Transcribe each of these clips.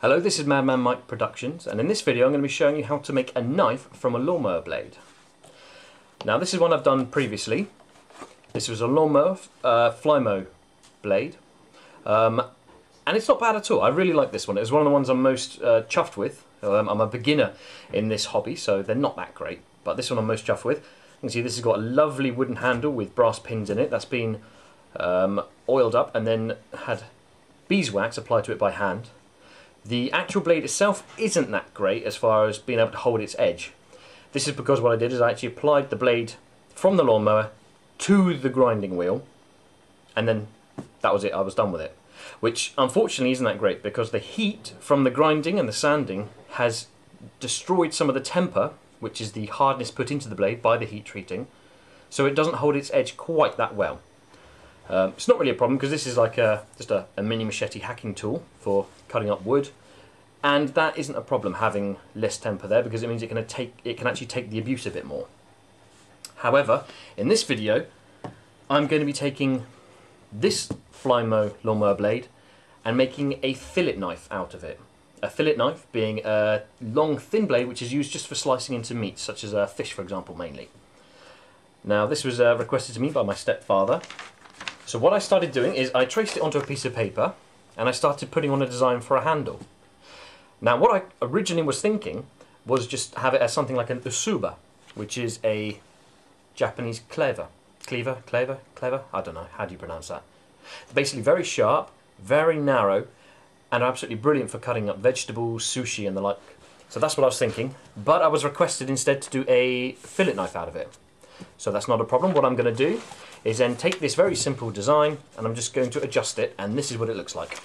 Hello, this is Madman Mike Productions, and in this video I'm going to be showing you how to make a knife from a lawnmower blade. Now this is one I've done previously. This was a lawnmower Flymo blade, and it's not bad at all. I really like this one. It was one of the ones I'm most chuffed with. I'm a beginner in this hobby, so they're not that great, but this one I'm most chuffed with. You can see this has got a lovely wooden handle with brass pins in it. That's been oiled up and then had beeswax applied to it by hand. The actual blade itself isn't that great as far as being able to hold its edge. This is because what I did is I actually applied the blade from the lawnmower to the grinding wheel, and then that was it, I was done with it. Which unfortunately isn't that great because the heat from the grinding and the sanding has destroyed some of the temper, which is the hardness put into the blade by the heat treating, so it doesn't hold its edge quite that well. It's not really a problem because this is like just a mini machete hacking tool for cutting up wood, and that isn't a problem having less temper there because it means it can actually take the abuse a bit more. However, in this video I'm going to be taking this Flymo lawnmower blade and making a fillet knife out of it. A fillet knife being a long thin blade which is used just for slicing into meat, such as fish for example mainly. Now this was requested to me by my stepfather. So what I started doing is I traced it onto a piece of paper and I started putting on a design for a handle. Now what I originally was thinking was just have it as something like an usuba, which is a Japanese cleaver. Cleaver? I don't know, how do you pronounce that? Basically very sharp, very narrow, and absolutely brilliant for cutting up vegetables, sushi and the like. So that's what I was thinking, but I was requested instead to do a fillet knife out of it. So that's not a problem. What I'm going to do is then take this very simple design and I'm just going to adjust it, and this is what it looks like.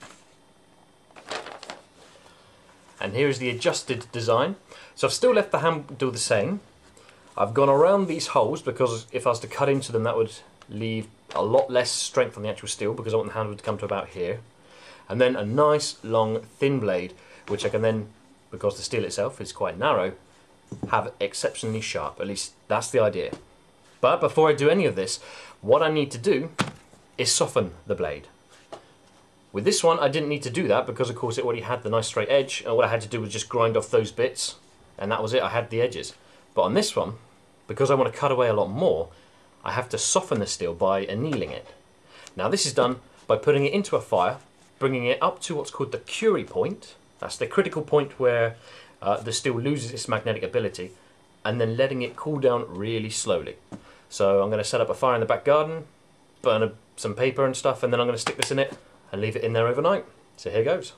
And here is the adjusted design. So I've still left the handle the same. I've gone around these holes because if I was to cut into them that would leave a lot less strength on the actual steel, because I want the handle to come to about here. And then a nice long thin blade which I can then, because the steel itself is quite narrow, have exceptionally sharp. At least that's the idea. But before I do any of this, what I need to do is soften the blade. With this one I didn't need to do that because of course it already had the nice straight edge, and what I had to do was just grind off those bits and that was it, I had the edges. But on this one, because I want to cut away a lot more, I have to soften the steel by annealing it. Now this is done by putting it into a fire, bringing it up to what's called the Curie point. That's the critical point where the steel loses its magnetic ability, and then letting it cool down really slowly. So I'm going to set up a fire in the back garden, burn some paper and stuff, and then I'm going to stick this in it and leave it in there overnight. So here goes.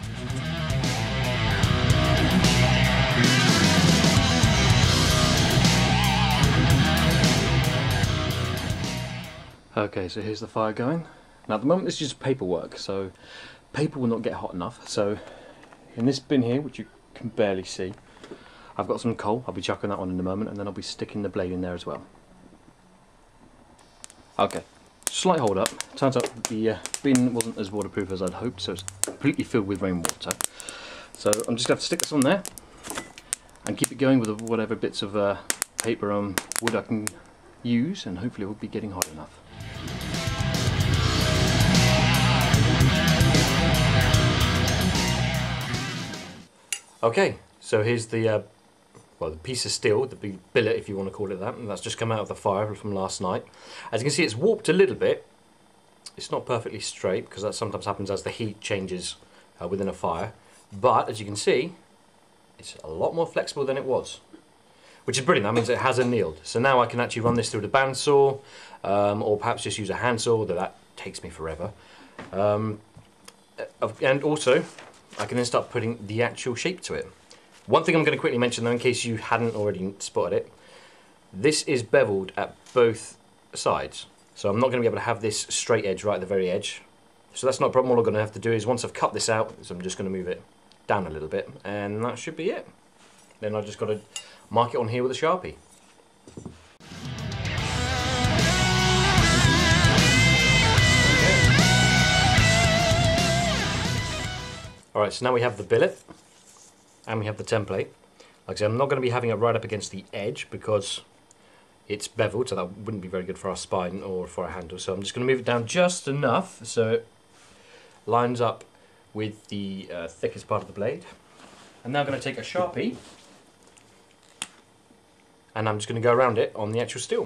Okay, so here's the fire going. Now at the moment this is just paperwork, so paper will not get hot enough. So in this bin here, which you can barely see, I've got some coal. I'll be chucking that on in a moment, and then I'll be sticking the blade in there as well. Okay, slight hold up. Turns out the bin wasn't as waterproof as I'd hoped, so it's completely filled with rainwater. So I'm just going to have to stick this on there and keep it going with whatever bits of paper and wood I can use, and hopefully it will be getting hot enough. Okay, so here's the the piece of steel, the big billet if you want to call it that, and that's just come out of the fire from last night. As you can see, it's warped a little bit. It's not perfectly straight because that sometimes happens as the heat changes within a fire, but as you can see it's a lot more flexible than it was, which is brilliant. That means it has annealed. So now I can actually run this through the bandsaw, or perhaps just use a handsaw, although that takes me forever. And also I can then start putting the actual shape to it. One thing I'm going to quickly mention though, in case you hadn't already spotted it, this is beveled at both sides. So I'm not going to be able to have this straight edge right at the very edge. So that's not a problem. All I'm going to have to do is, once I've cut this out, is I'm just going to move it down a little bit, and that should be it. Then I've just got to mark it on here with a Sharpie. Alright, so now we have the billet and we have the template. Like I said, I'm not going to be having it right up against the edge because it's beveled, so that wouldn't be very good for our spine or for our handle. So I'm just going to move it down just enough so it lines up with the thickest part of the blade. I'm now going to take a Sharpie and I'm just going to go around it on the actual steel.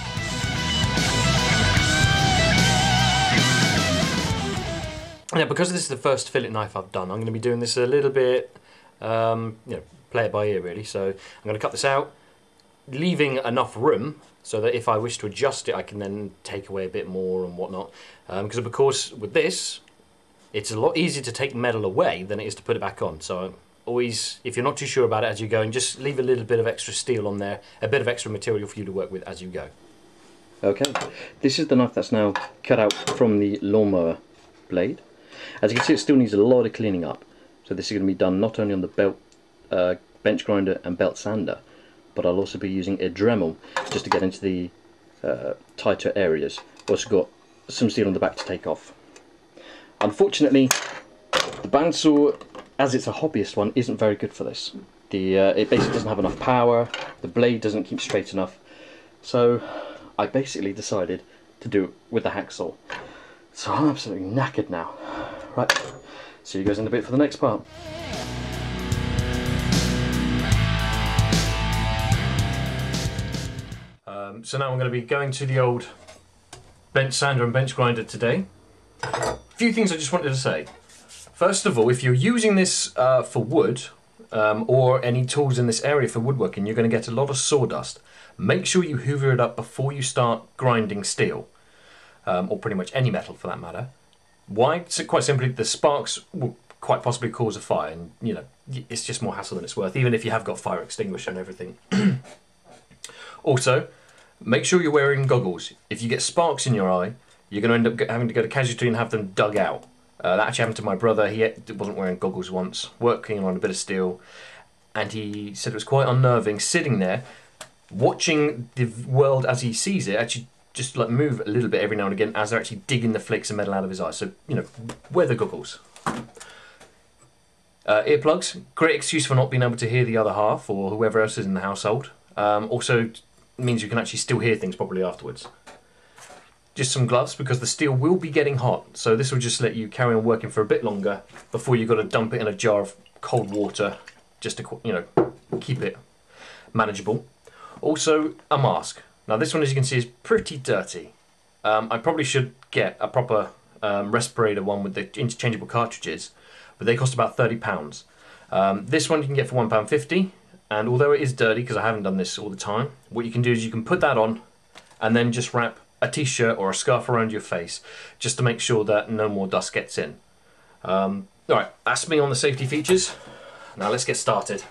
Now, because this is the first fillet knife I've done, I'm going to be doing this a little bit, you know, play it by ear really. So I'm going to cut this out, leaving enough room so that if I wish to adjust it, I can then take away a bit more and whatnot. Because of course, with this, it's a lot easier to take metal away than it is to put it back on. So always, if you're not too sure about it as you're going, just leave a little bit of extra steel on there, a bit of extra material for you to work with as you go. Okay, this is the knife that's now cut out from the lawnmower blade. As you can see, it still needs a lot of cleaning up. So this is going to be done not only on the belt, bench grinder and belt sander, but I'll also be using a Dremel just to get into the tighter areas. Also got some steel on the back to take off. Unfortunately, the bandsaw, as it's a hobbyist one, isn't very good for this. It basically doesn't have enough power, the blade doesn't keep straight enough, so I basically decided to do it with the hacksaw. So I'm absolutely knackered now. Right, see you guys in a bit for the next part. So now I'm going to be going to the old bench sander and bench grinder today. A few things I just wanted to say. First of all, if you're using this for wood or any tools in this area for woodworking, you're going to get a lot of sawdust. Make sure you hoover it up before you start grinding steel, or pretty much any metal for that matter. Why? So quite simply, the sparks will quite possibly cause a fire, and you know, it's just more hassle than it's worth, even if you have got fire extinguisher and everything. Also, make sure you're wearing goggles. If you get sparks in your eye, you're going to end up having to go to casualty and have them dug out. That actually happened to my brother. He wasn't wearing goggles once, working on a bit of steel, and he said it was quite unnerving sitting there, watching the world as he sees it, actually just like move a little bit every now and again as they're actually digging the flakes of metal out of his eyes. So, you know, wear the goggles. Earplugs, great excuse for not being able to hear the other half or whoever else is in the household. Also means you can actually still hear things properly afterwards. Just some gloves, because the steel will be getting hot, so this will just let you carry on working for a bit longer before you've got to dump it in a jar of cold water just to, you know, keep it manageable. Also, a mask. Now this one, as you can see, is pretty dirty. I probably should get a proper respirator one with the interchangeable cartridges, but they cost about £30. This one you can get for £1.50, and although it is dirty, because I haven't done this all the time, what you can do is you can put that on and then just wrap a t-shirt or a scarf around your face just to make sure that no more dust gets in. Alright, that's me on the safety features. Now let's get started.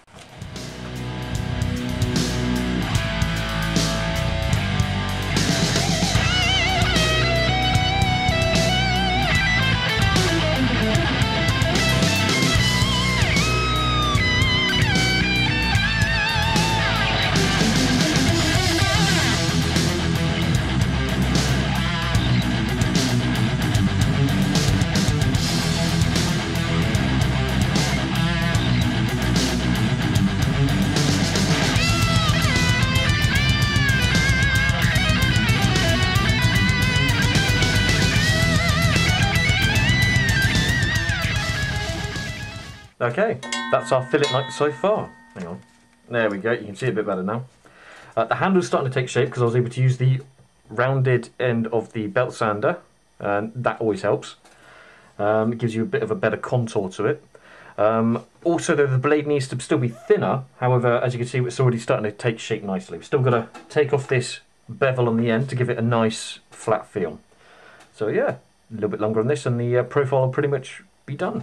Okay, that's our fillet knife so far. Hang on. There we go, you can see it a bit better now. The handle's starting to take shape because I was able to use the rounded end of the belt sander, and that always helps. It gives you a bit of a better contour to it. Also though, the blade needs to still be thinner, however, as you can see, it's already starting to take shape nicely. We've still got to take off this bevel on the end to give it a nice flat feel. So yeah, a little bit longer on this and the profile will pretty much be done.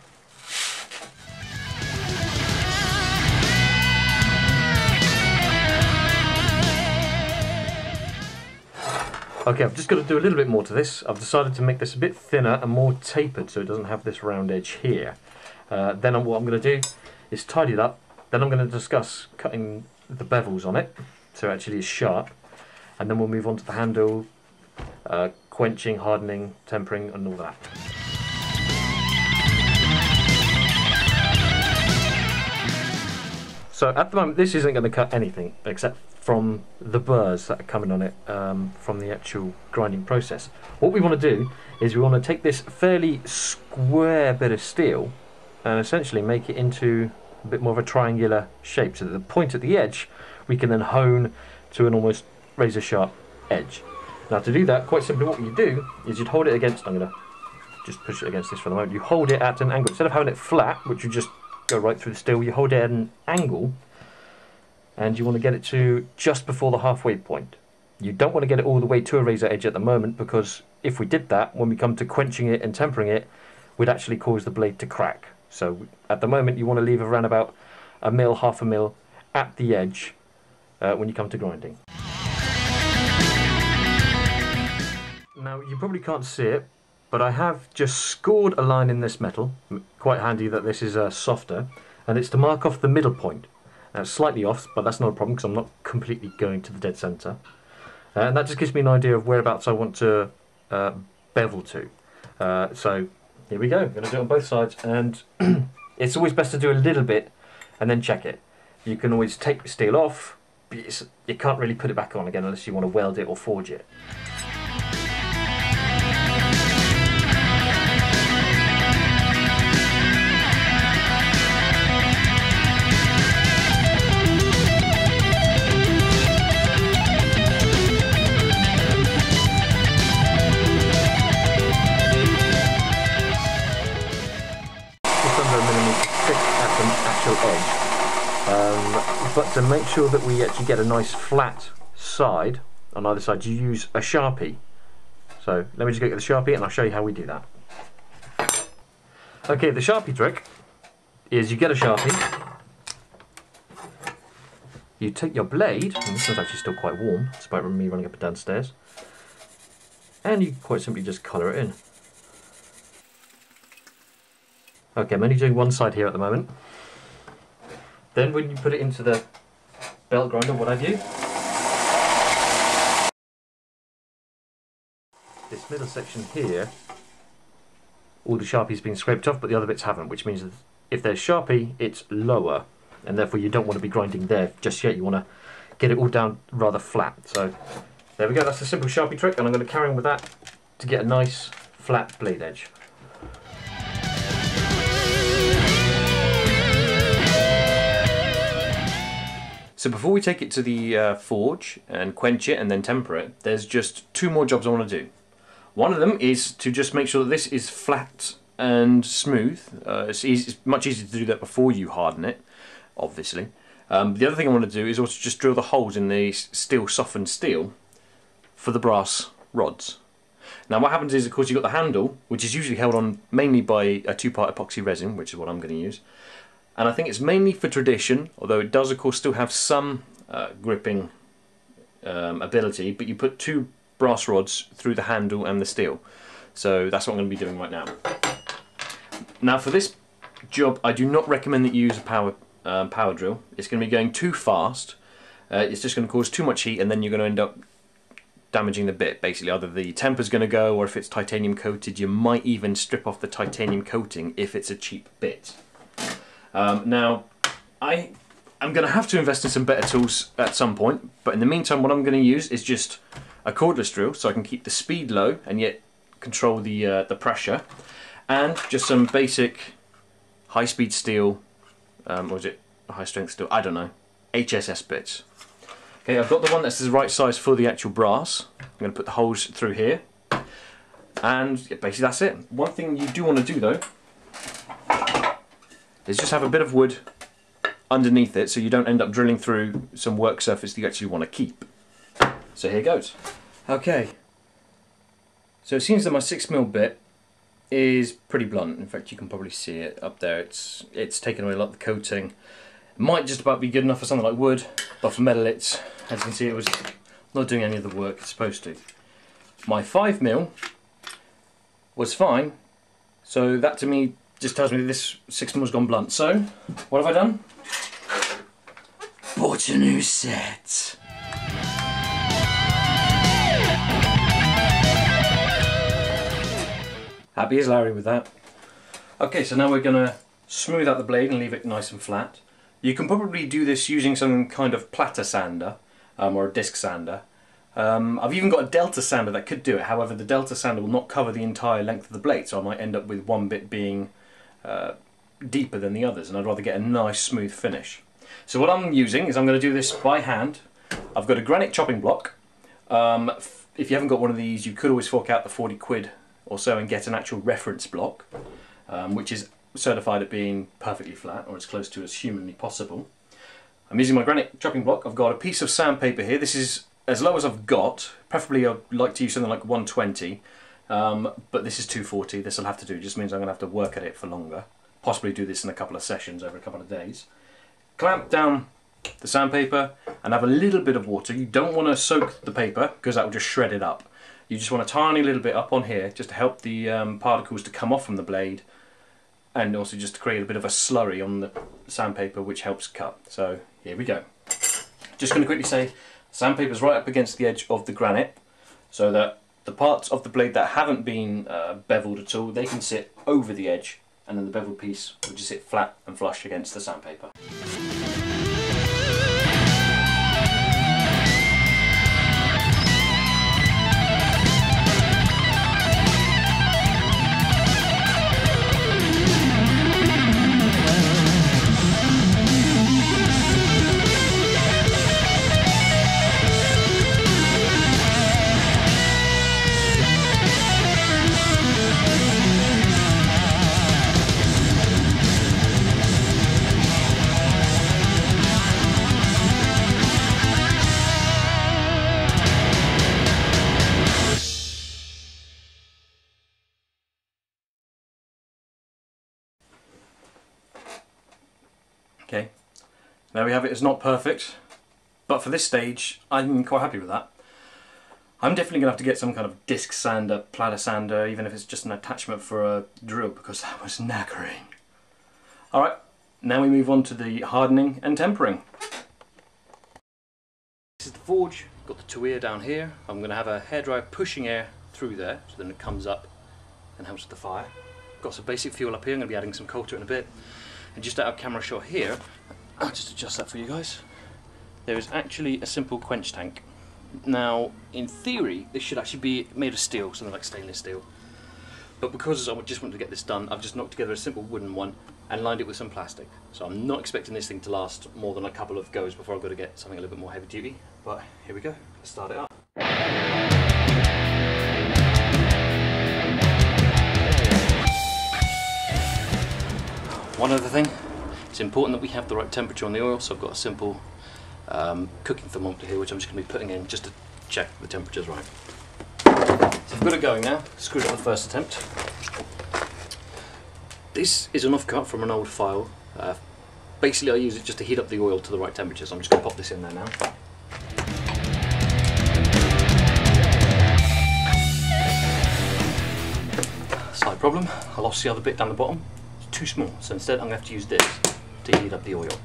Okay, I've just got to do a little bit more to this. I've decided to make this a bit thinner and more tapered so it doesn't have this round edge here. Then what I'm going to do is tidy it up. Then I'm going to discuss cutting the bevels on it so it actually is sharp. And then we'll move on to the handle, quenching, hardening, tempering and all that. So at the moment this isn't going to cut anything except from the burrs that are coming on it from the actual grinding process. What we want to do is we want to take this fairly square bit of steel and essentially make it into a bit more of a triangular shape, so that the point at the edge we can then hone to an almost razor sharp edge. Now to do that, quite simply what you do is you'd hold it against, I'm going to just push it against this for the moment, you hold it at an angle. Instead of having it flat, which you just go right through the steel, you hold it at an angle, and you want to get it to just before the halfway point. You don't want to get it all the way to a razor edge at the moment, because if we did that, when we come to quenching it and tempering it, we'd actually cause the blade to crack. So at the moment you want to leave around about a mil, half a mil at the edge when you come to grinding. Now you probably can't see it, but I have just scored a line in this metal. Quite handy that this is softer, and it's to mark off the middle point. It's slightly off, but that's not a problem because I'm not completely going to the dead centre. And that just gives me an idea of whereabouts I want to bevel to. So here we go, I'm going to do it on both sides, and it's always best to do a little bit and then check it. You can always take the steel off, but you can't really put it back on again unless you want to weld it or forge it. Edge, but to make sure that we actually get a nice flat side on either side, you use a Sharpie. So let me just go get the Sharpie and I'll show you how we do that. Okay, the Sharpie trick is you get a Sharpie, you take your blade, and this one's actually still quite warm despite me running up and down stairs, and you quite simply just colour it in. Okay, I'm only doing one side here at the moment. Then when you put it into the belt grinder, what have you, this middle section here, all the Sharpie's been scraped off, but the other bits haven't, which means that if there's Sharpie, it's lower, and therefore you don't want to be grinding there just yet. You want to get it all down rather flat. So there we go, that's a simple Sharpie trick, and I'm going to carry on with that to get a nice flat blade edge. So before we take it to the forge and quench it and then temper it, there's just two more jobs I want to do. One of them is to just make sure that this is flat and smooth. It's much easier to do that before you harden it, obviously. The other thing I want to do is also just drill the holes in the softened steel for the brass rods. Now what happens is, of course, you've got the handle, which is usually held on mainly by a two-part epoxy resin, which is what I'm going to use. And I think it's mainly for tradition, although it does of course still have some gripping ability, but you put two brass rods through the handle and the steel. So that's what I'm going to be doing right now. Now for this job I do not recommend that you use a power drill. It's going to be going too fast, it's just going to cause too much heat, and then you're going to end up damaging the bit. Basically either the temper's going to go, or if it's titanium coated you might even strip off the titanium coating if it's a cheap bit. Now, I'm going to have to invest in some better tools at some point, but in the meantime what I'm going to use is just a cordless drill, so I can keep the speed low and yet control the pressure, and just some basic high-speed steel, or is it high-strength steel? I don't know, HSS bits. Okay, I've got the one that's the right size for the actual brass. I'm going to put the holes through here, and yeah, basically that's it. One thing you do want to do though is just have a bit of wood underneath it so you don't end up drilling through some work surface that you actually want to keep. So here goes. Okay, so it seems that my 6mm bit is pretty blunt. In fact you can probably see it up there. It's taken away a lot of the coating. It might just about be good enough for something like wood, but for metal as you can see, it was not doing any of the work it's supposed to. My 5mm was fine, so that to me just tells me that this 6mm has gone blunt. So, what have I done? Bought a new set. Happy as Larry with that. Okay, so now we're going to smooth out the blade and leave it nice and flat. You can probably do this using some kind of platter sander. or a disc sander. I've even got a delta sander that could do it. However, the delta sander will not cover the entire length of the blade, so I might end up with one bit being deeper than the others, and I'd rather get a nice smooth finish. So what I'm using is I'm going to do this by hand. I've got a granite chopping block. If you haven't got one of these, you could always fork out the 40 quid or so and get an actual reference block, which is certified at being perfectly flat, or as close to as humanly possible. I'm using my granite chopping block. I've got a piece of sandpaper here. This is as low as I've got. Preferably I'd like to use something like 120, but this is 240. This will have to do. It just means I'm going to have to work at it for longer. Possibly do this in a couple of sessions over a couple of days. Clamp down the sandpaper and have a little bit of water. You don't want to soak the paper because that will just shred it up. You just want a tiny little bit up on here just to help the particles to come off from the blade, and also just to create a bit of a slurry on the sandpaper, which helps cut. So here we go. Just going to quickly say, sandpaper's right up against the edge of the granite, so that the parts of the blade that haven't been beveled at all, they can sit over the edge, and then the beveled piece will just sit flat and flush against the sandpaper. Okay, there we have it. It's not perfect, but for this stage I'm quite happy with that. I'm definitely going to have to get some kind of disc sander, platter sander, even if it's just an attachment for a drill, because that was knackering. Alright, now we move on to the hardening and tempering. This is the forge. Got the tuya down here. I'm going to have a hairdryer pushing air through there, so then it comes up and helps with the fire. Got some basic fuel up here. I'm going to be adding some coal to it in a bit. And just out of camera shot here, I'll just adjust that for you guys. There is actually a simple quench tank. Now, in theory, this should actually be made of steel, something like stainless steel. But because I just wanted to get this done, I've just knocked together a simple wooden one and lined it with some plastic. So I'm not expecting this thing to last more than a couple of goes before I've got to get something a little bit more heavy duty. But here we go, let's start it up. One other thing, it's important that we have the right temperature on the oil, so I've got a simple cooking thermometer here, which I'm just going to be putting in just to check the temperature's right. So I've got it going now, screwed up the first attempt. This is an offcut from an old file. Basically I use it just to heat up the oil to the right temperature, so I'm just going to pop this in there now. Slight problem, I lost the other bit down the bottom. Too small, so instead I'm going to have to use this to heat up the oil.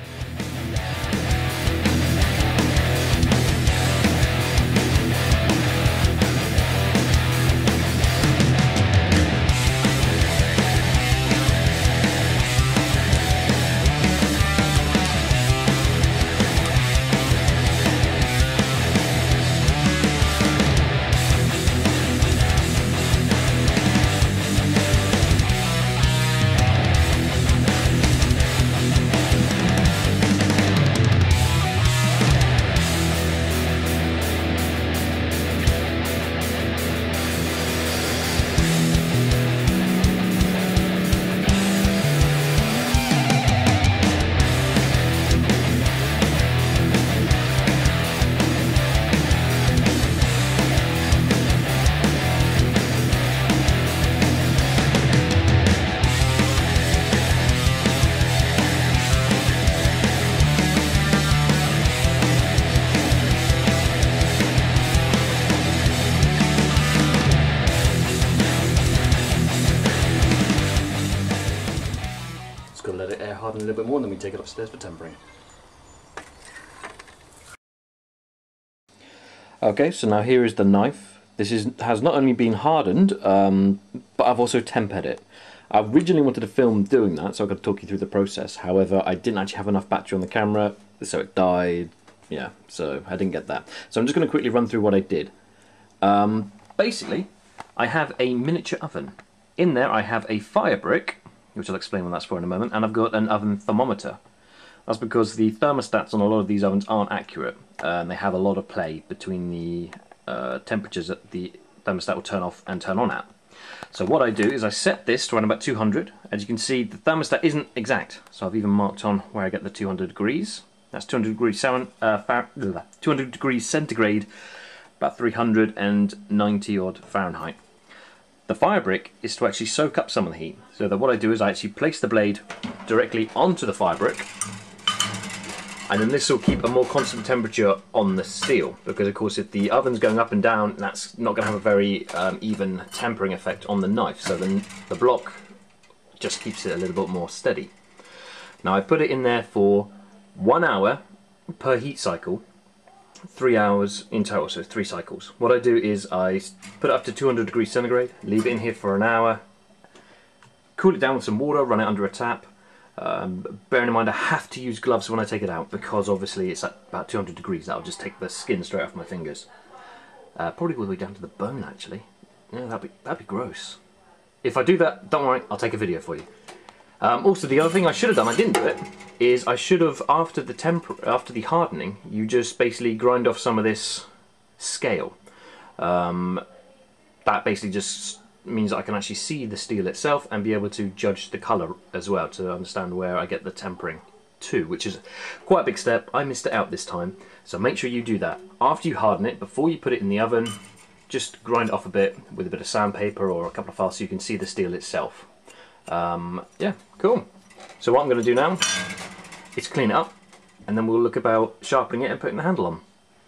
Let it air harden a little bit more and then we take it upstairs for tempering. Okay, so now here is the knife. This has not only been hardened, but I've also tempered it. I originally wanted to film doing that, so I could talk you through the process. However, I didn't actually have enough battery on the camera, so it died Yeah, so I didn't get that. So I'm just going to quickly run through what I did. Basically, I have a miniature oven. In there I have a fire brick, which I'll explain what that's for in a moment, and I've got an oven thermometer. That's because the thermostats on a lot of these ovens aren't accurate, and they have a lot of play between the temperatures that the thermostat will turn off and turn on at. So what I do is I set this to around about 200. As you can see, the thermostat isn't exact, so I've even marked on where I get the 200 degrees. That's 200 degrees centigrade, about 390 odd Fahrenheit. The fire brick is to actually soak up some of the heat, so that what I do is I actually place the blade directly onto the fire brick, and then this will keep a more constant temperature on the steel, because of course if the oven's going up and down, that's not going to have a very even tempering effect on the knife, so then the block just keeps it a little bit more steady. Now I put it in there for 1 hour per heat cycle, 3 hours in total, so 3 cycles. What I do is I put it up to 200 degrees centigrade, leave it in here for an hour, cool it down with some water, run it under a tap. Bearing in mind I have to use gloves when I take it out, because obviously it's at about 200 degrees. That'll just take the skin straight off my fingers. Probably all the way down to the bone actually. Yeah, that'd be gross. If I do that, don't worry, I'll take a video for you. Also, the other thing I should have done, I didn't do it, is I should have, after the hardening, you just basically grind off some of this scale. That basically just means that I can actually see the steel itself and be able to judge the colour as well, to understand where I get the tempering to, which is quite a big step. I missed it out this time, so make sure you do that. After you harden it, before you put it in the oven, just grind it off a bit with a bit of sandpaper or a couple of files so you can see the steel itself. Yeah, cool. So what I'm going to do now is clean it up, and then we'll look about sharpening it and putting the handle on.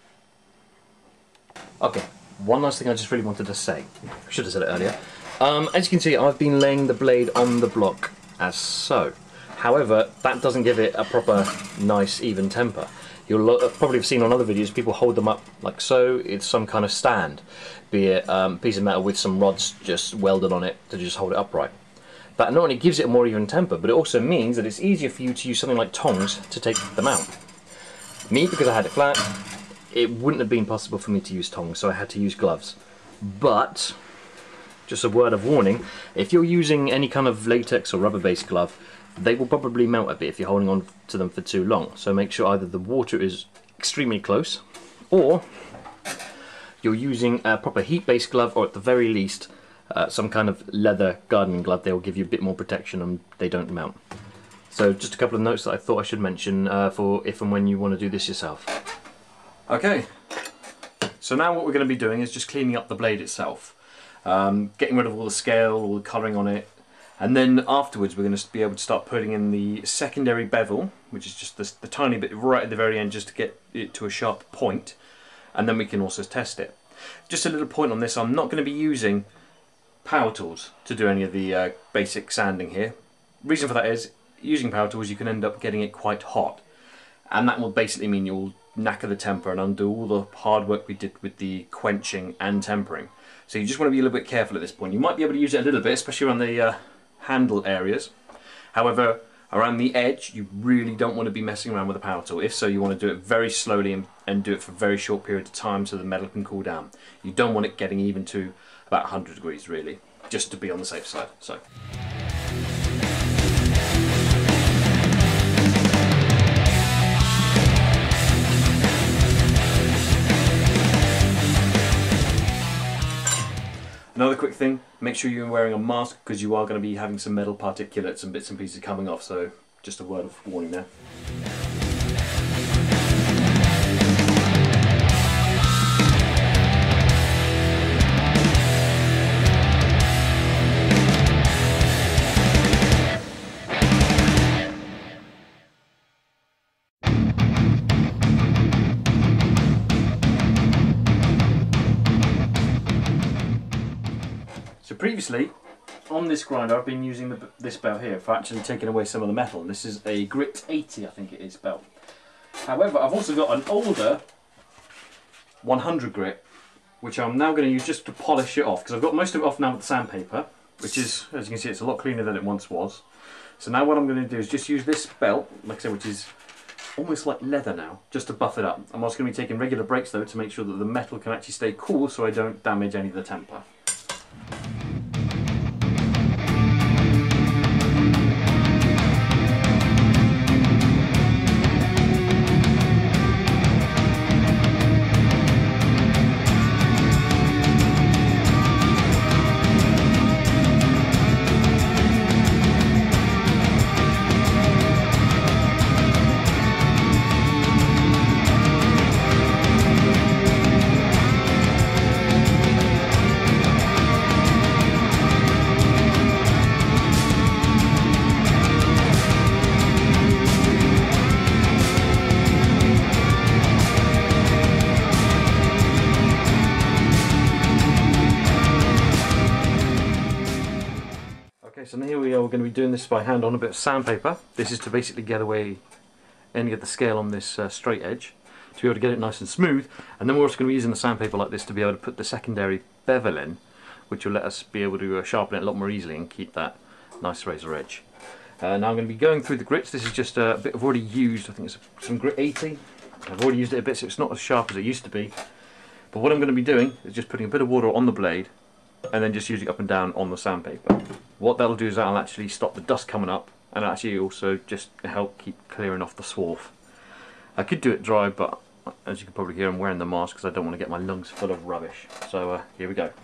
Okay, one last thing I just really wanted to say. I should have said it earlier. As you can see, I've been laying the blade on the block as so. However, that doesn't give it a proper nice even temper. You'll probably have seen on other videos people hold them up like so. It's some kind of stand, be it a piece of metal with some rods just welded on it to just hold it upright. That not only gives it a more even temper, but it also means that it's easier for you to use something like tongs to take them out. Me, because I had it flat, it wouldn't have been possible for me to use tongs, so I had to use gloves. But, just a word of warning, if you're using any kind of latex or rubber-based glove, they will probably melt a bit if you're holding on to them for too long. So make sure either the water is extremely close, or you're using a proper heat-based glove, or at the very least, some kind of leather gardening glove. They will give you a bit more protection and they don't melt. So just a couple of notes that I thought I should mention for if and when you want to do this yourself. Okay, so now what we're going to be doing is just cleaning up the blade itself. Getting rid of all the scale, all the colouring on it, and then afterwards we're going to be able to start putting in the secondary bevel, which is just the tiny bit right at the very end just to get it to a sharp point, and then we can also test it. Just a little point on this, I'm not going to be using power tools to do any of the basic sanding here. Reason for that is, using power tools you can end up getting it quite hot, and that will basically mean you'll knacker the temper and undo all the hard work we did with the quenching and tempering. So you just want to be a little bit careful at this point. You might be able to use it a little bit, especially around the handle areas. However, around the edge you really don't want to be messing around with a power tool. If so, you want to do it very slowly and do it for a very short period of time so the metal can cool down. You don't want it getting even to about 100 degrees really, just to be on the safe side. So. Another quick thing, make sure you're wearing a mask because you are going to be having some metal particulates and bits and pieces coming off, so just a word of warning there. So previously, on this grinder I've been using this belt here for actually taking away some of the metal. This is a Grit 80, I think it is, belt. However, I've also got an older 100 grit, which I'm now going to use just to polish it off, because I've got most of it off now with the sandpaper, which is, as you can see, it's a lot cleaner than it once was. So now what I'm going to do is just use this belt, like I said, which is almost like leather now, just to buff it up. I'm also going to be taking regular breaks though to make sure that the metal can actually stay cool so I don't damage any of the temper. So here we are, we're going to be doing this by hand on a bit of sandpaper. This is to basically get away any of the scale on this straight edge, to be able to get it nice and smooth. And then we're also going to be using the sandpaper like this to be able to put the secondary bevel in, which will let us be able to sharpen it a lot more easily and keep that nice razor edge. Now I'm going to be going through the grits. This is just a bit I've already used, I think it's some grit 80. I've already used it a bit, so it's not as sharp as it used to be. But what I'm going to be doing is just putting a bit of water on the blade and then just using it up and down on the sandpaper. What that'll do is that'll actually stop the dust coming up and actually also just help keep clearing off the swarf. I could do it dry, but as you can probably hear, I'm wearing the mask because I don't want to get my lungs full of rubbish. So here we go.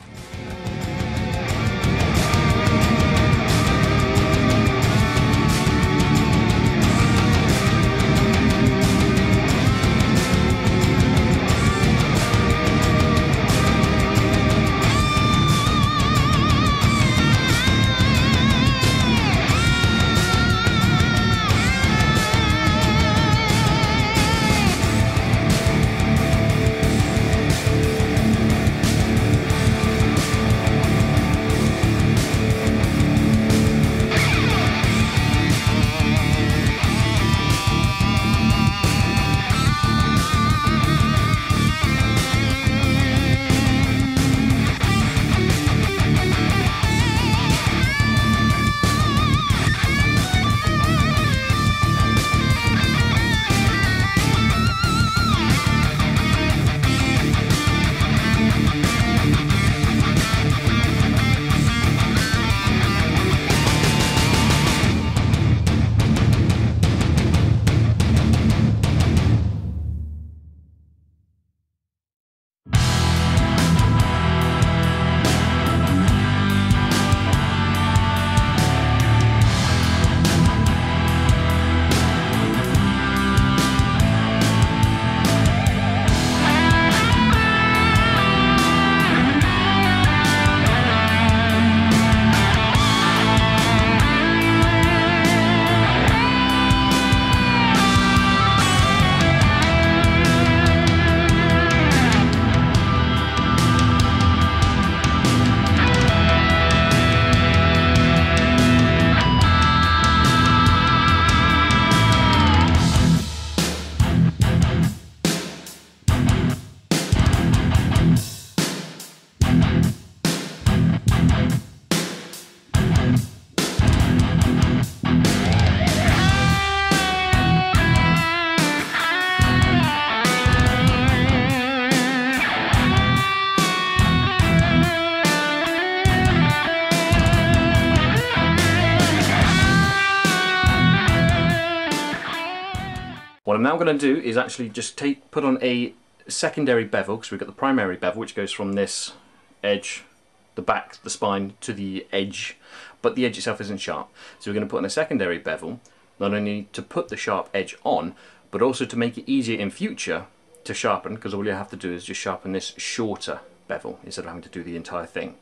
What I'm now going to do is actually just put on a secondary bevel, because we've got the primary bevel which goes from this edge, the back, the spine to the edge, but the edge itself isn't sharp. So we're going to put on a secondary bevel, not only to put the sharp edge on, but also to make it easier in future to sharpen, because all you have to do is just sharpen this shorter bevel instead of having to do the entire thing.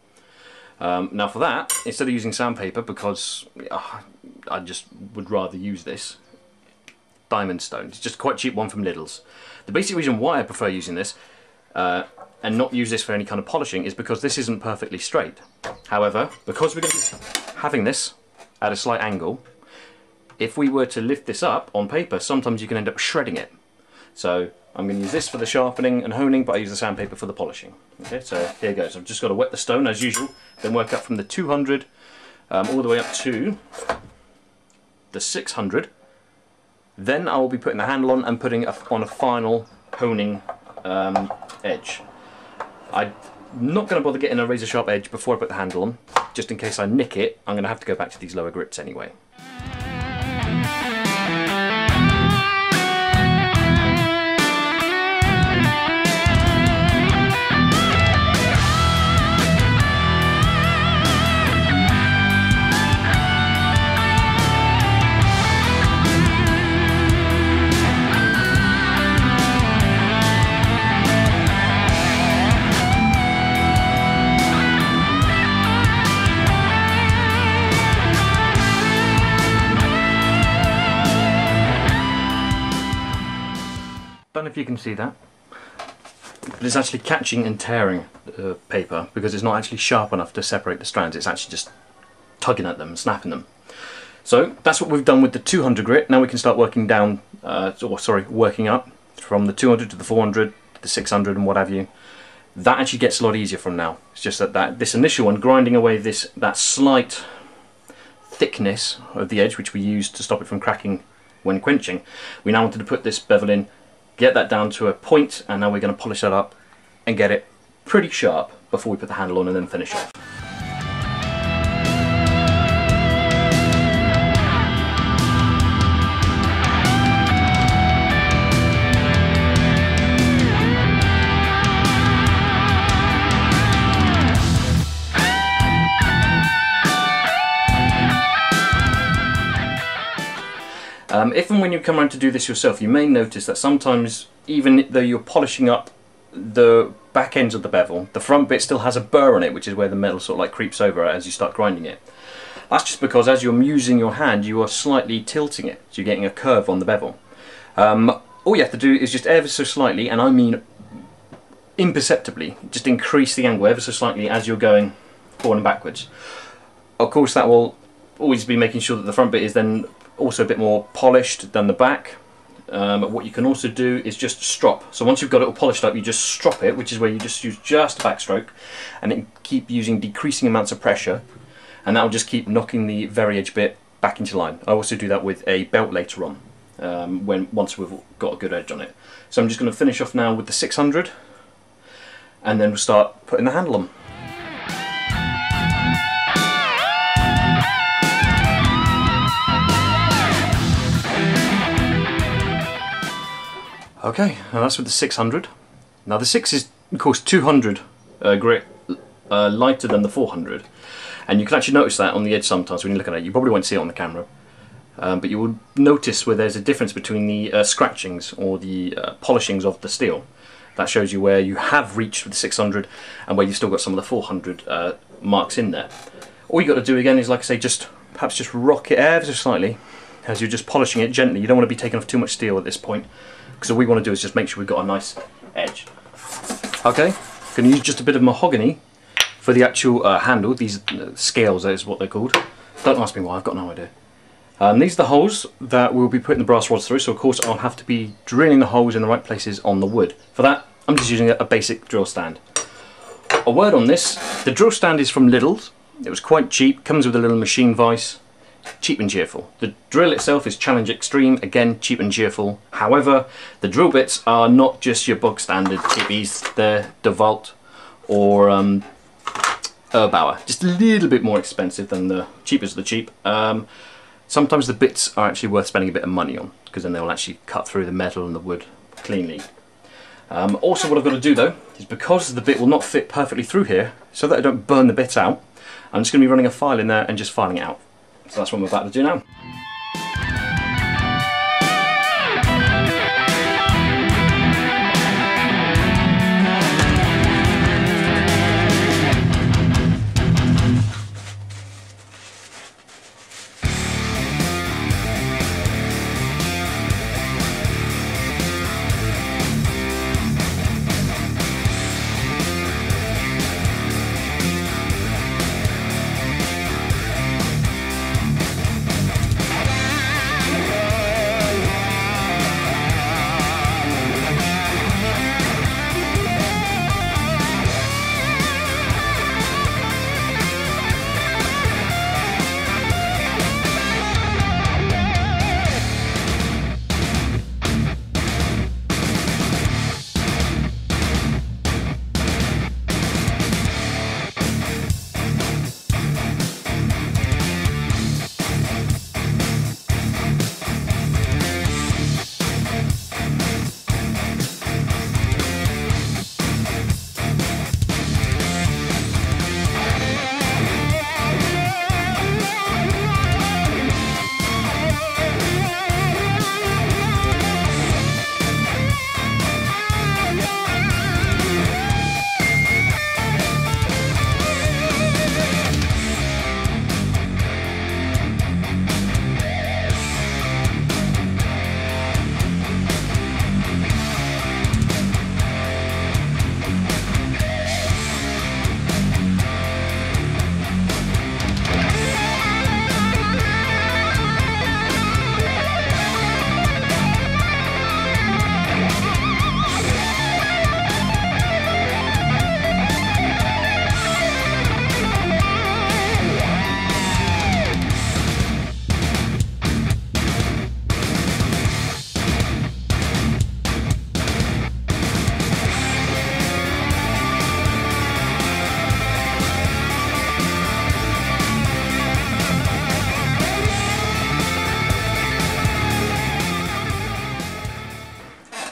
Now for that, instead of using sandpaper, because I just would rather use this, diamond stone. It's just quite cheap one from Lidl's. The basic reason why I prefer using this and not use this for any kind of polishing is because this isn't perfectly straight. However, because we're going to be having this at a slight angle, if we were to lift this up on paper, sometimes you can end up shredding it. So I'm going to use this for the sharpening and honing, but I use the sandpaper for the polishing. Okay, so here goes. I've just got to wet the stone as usual, then work up from the 200 all the way up to the 600. Then I will be putting the handle on and putting on a final honing edge. I'm not going to bother getting a razor sharp edge before I put the handle on, just in case I nick it. I'm going to have to go back to these lower grits anyway. Don't know if you can see that, but it's actually catching and tearing the paper because it's not actually sharp enough to separate the strands. It's actually just tugging at them and snapping them. So that's what we've done with the 200 grit. Now we can start working down, working up from the 200 to the 400 to the 600 and what have you. That actually gets a lot easier from now. It's just that this initial one, grinding away that slight thickness of the edge, which we used to stop it from cracking when quenching. We now wanted to put this bevel in, get that down to a point, and now we're going to polish that up and get it pretty sharp before we put the handle on and then finish off. If and when you come around to do this yourself, you may notice that sometimes, even though you're polishing up the back ends of the bevel, the front bit still has a burr on it, which is where the metal sort of like creeps over as you start grinding it. That's just because as you're using your hand, you are slightly tilting it, so you're getting a curve on the bevel. All you have to do is just ever so slightly, and I mean imperceptibly, just increase the angle ever so slightly as you're going forward and backwards. Of course, that will always be making sure that the front bit is then also a bit more polished than the back. What you can also do is just strop. So once you've got it all polished up, you just strop it, which is where you just use just a backstroke, and then keep using decreasing amounts of pressure, and that will just keep knocking the very edge bit back into line. I also do that with a belt later on, once we've got a good edge on it. So I'm just going to finish off now with the 600, and then we'll start putting the handle on. Okay, now that's with the 600. Now the 6 is of course 200 grit lighter than the 400, and you can actually notice that on the edge sometimes when you look at it. You probably won't see it on the camera, but you will notice where there's a difference between the scratchings or the polishings of the steel. That shows you where you have reached with the 600 and where you've still got some of the 400 marks in there. All you got to do again is, like I say, perhaps just rock it ever so slightly as you're just polishing it gently. You don't want to be taking off too much steel at this point, because all we want to do is just make sure we've got a nice edge. Okay, going to use just a bit of mahogany for the actual handle. These scales is what they're called. Don't ask me why, I've got no idea. These are the holes that we'll be putting the brass rods through, so of course I'll have to be drilling the holes in the right places on the wood. For that, I'm just using a basic drill stand. A word on this, the drill stand is from Lidl's. It was quite cheap, comes with a little machine vise. Cheap and cheerful. The drill itself is Challenge Extreme, again cheap and cheerful. However, the drill bits are not just your bog standard chippies, they're DeWalt or Erbauer. Just a little bit more expensive than the cheapest of the cheap. Sometimes the bits are actually worth spending a bit of money on, because then they'll actually cut through the metal and the wood cleanly. Also what I've got to do though, is because the bit will not fit perfectly through here, so that I don't burn the bit out, I'm just going to be running a file in there and just filing it out. So that's what I'm about to do now.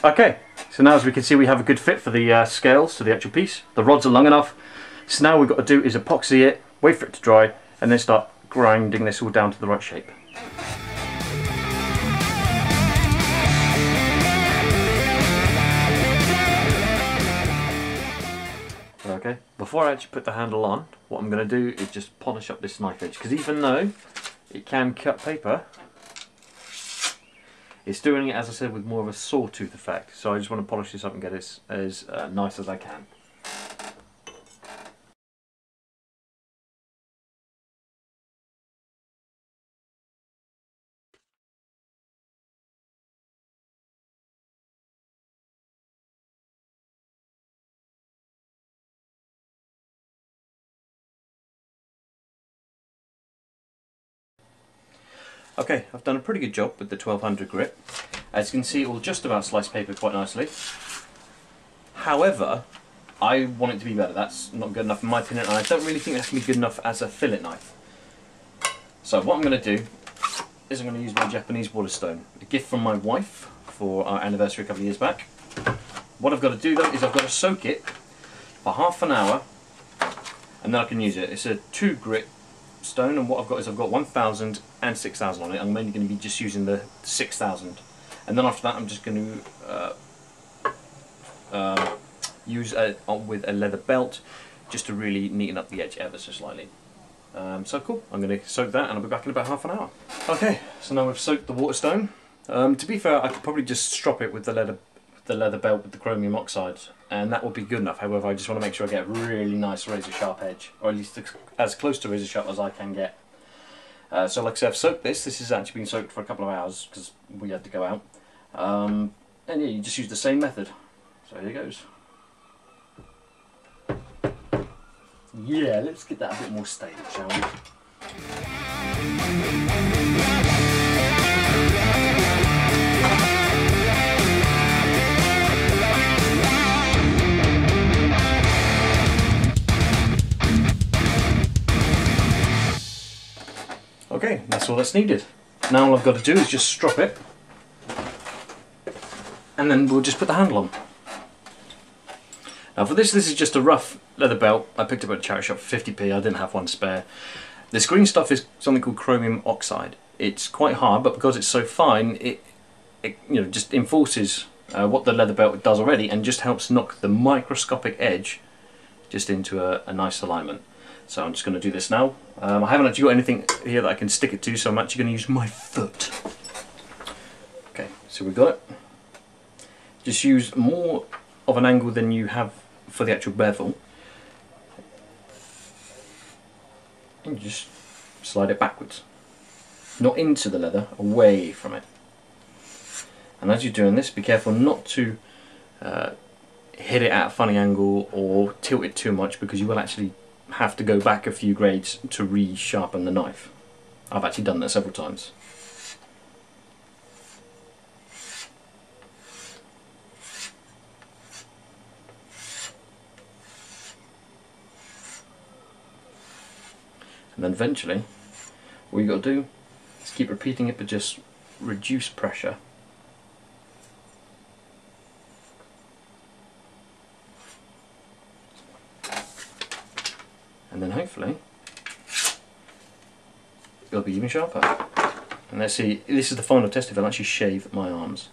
Okay, so now as we can see we have a good fit for the scales to the actual piece. The rods are long enough. So now what we've got to do is epoxy it, wait for it to dry, and then start grinding this all down to the right shape. Okay, before I actually put the handle on, what I'm going to do is just polish up this knife edge, because even though it can cut paper, it's doing it, as I said, with more of a sawtooth effect. So I just want to polish this up and get it as nice as I can. Okay, I've done a pretty good job with the 1200 grit. As you can see, it will just about slice paper quite nicely. However, I want it to be better. That's not good enough in my opinion, and I don't really think that's going to be good enough as a fillet knife. So what I'm going to do is I'm going to use my Japanese waterstone, a gift from my wife for our anniversary a couple of years back. What I've got to do though is I've got to soak it for half an hour, and then I can use it. It's a 2 grit stone, and what I've got is I've got 1000 and 6000 on it. I'm mainly going to be just using the 6000, and then after that I'm just going to use it with a leather belt just to really neaten up the edge ever so slightly. So cool, I'm going to soak that and I'll be back in about half an hour. Okay, so now we've soaked the waterstone. To be fair, I could probably just strop it with the leather belt with the chromium oxide, and that would be good enough. However, I just want to make sure I get a really nice razor sharp edge, or at least as close to razor sharp as I can get. So like I said, I've soaked this. This has actually been soaked for a couple of hours because we had to go out. And yeah, you just use the same method. So here goes. Yeah, let's get that a bit more stable, shall we? Okay, that's all that's needed. Now all I've got to do is just strop it, and then we'll just put the handle on. Now for this is just a rough leather belt. I picked it up at a charity shop for 50p, I didn't have one spare. This green stuff is something called chromium oxide. It's quite hard, but because it's so fine, it you know, just enforces what the leather belt does already, and just helps knock the microscopic edge just into a nice alignment. So I'm just going to do this now. I haven't actually got anything here that I can stick it to, so I'm actually going to use my foot. Okay, so we've got it. Just use more of an angle than you have for the actual bevel, and just slide it backwards, not into the leather, away from it. And as you're doing this, be careful not to hit it at a funny angle or tilt it too much, because you will actually have to go back a few grades to re-sharpen the knife. I've actually done that several times. And then eventually, what you got to do is keep repeating it, but just reduce pressure. And then hopefully it'll be even sharper. And let's see, this is the final test if I'll actually shave my arms.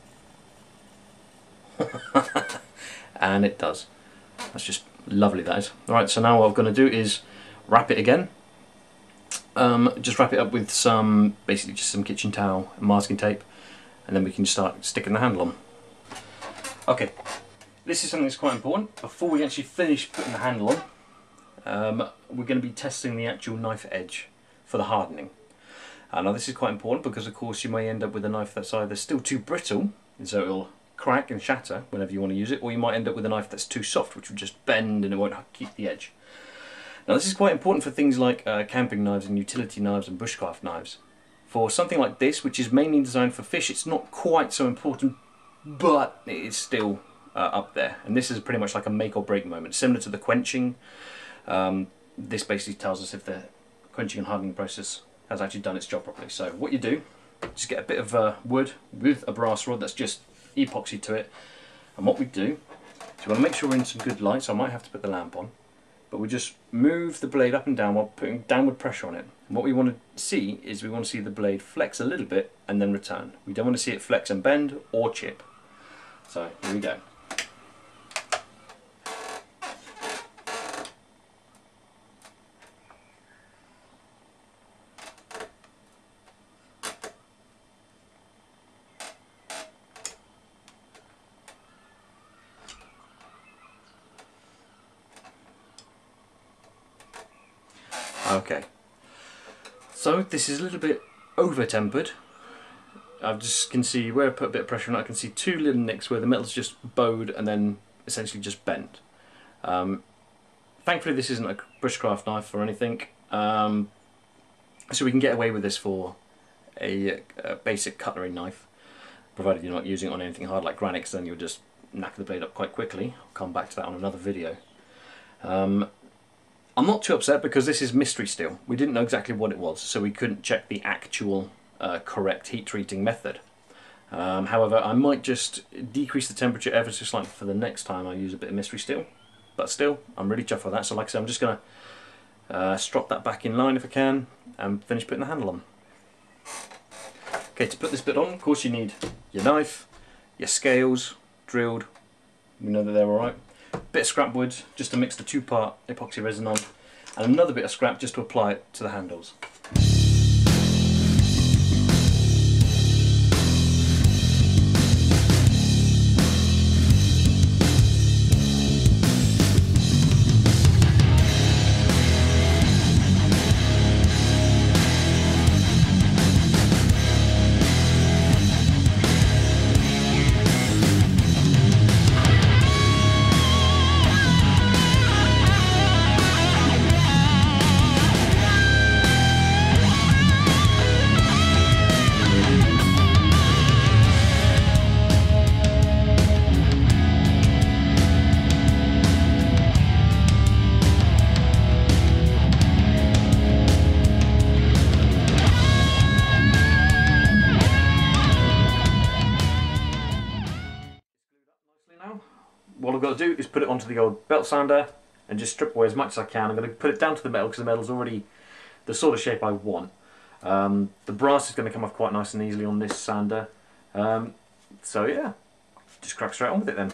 And it does. That's just lovely, that is. Alright, so now what I'm going to do is wrap it again. Just wrap it up with some, basically just some kitchen towel and masking tape, and then we can start sticking the handle on. Okay, this is something that's quite important. Before we actually finish putting the handle on, we're going to be testing the actual knife edge for the hardening. Now this is quite important because of course you may end up with a knife that's either still too brittle, and so it'll crack and shatter whenever you want to use it, or you might end up with a knife that's too soft, which will just bend and it won't keep the edge. Now this is quite important for things like camping knives and utility knives and bushcraft knives. For something like this, which is mainly designed for fish, it's not quite so important, but it is still up there. And this is pretty much like a make or break moment, similar to the quenching. This basically tells us if the quenching and hardening process has actually done its job properly. So what you do, just get a bit of wood with a brass rod that's just epoxy to it. And what we do is we want to make sure we're in some good light, so I might have to put the lamp on. But we just move the blade up and down while putting downward pressure on it. And what we want to see is we want to see the blade flex a little bit and then return. We don't want to see it flex and bend or chip. So here we go. Okay, so this is a little bit over tempered. I just can see where I put a bit of pressure on it, I can see two little nicks where the metal's just bowed and then essentially just bent. Thankfully this isn't a bushcraft knife or anything, so we can get away with this for a basic cutlery knife, provided you're not using it on anything hard like granite, because then you'll just knack the blade up quite quickly. I'll come back to that on another video. I'm not too upset because this is mystery steel. We didn't know exactly what it was, so we couldn't check the actual correct heat treating method. However, I might just decrease the temperature ever so slightly for the next time I use a bit of mystery steel. But still, I'm really chuffed with that. So like I said, I'm just going to strop that back in line if I can and finish putting the handle on. Okay, to put this bit on, of course you need your knife, your scales, drilled. We know that they're alright. Bit of scrap wood just to mix the 2-part epoxy resin on, and another bit of scrap just to apply it to the handles. What I've got to do is put it onto the old belt sander and just strip away as much as I can. I'm going to put it down to the metal because the metal's already the sort of shape I want. The brass is going to come off quite nice and easily on this sander. So yeah, just crack straight on with it then.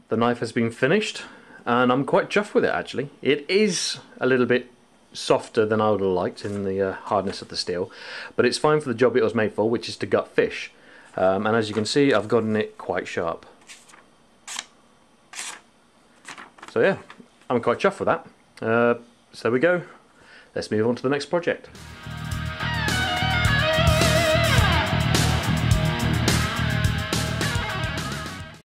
the knife has been finished, and I'm quite chuffed with it actually. It is a little bit softer than I would have liked in the hardness of the steel, but it's fine for the job it was made for, which is to gut fish. And as you can see, I've gotten it quite sharp. So yeah, I'm quite chuffed with that. So there we go. Let's move on to the next project.